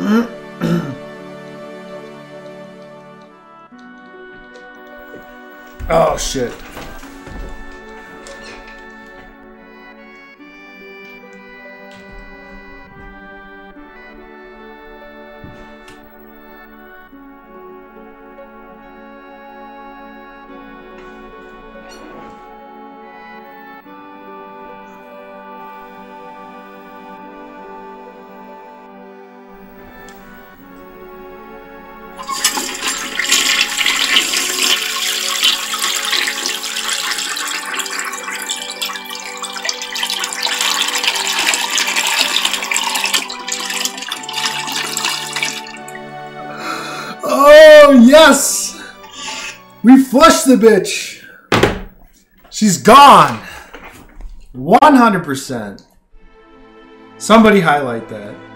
Oh, shit. Oh, yes! We flushed the bitch. She's gone. 100%. Somebody highlight that.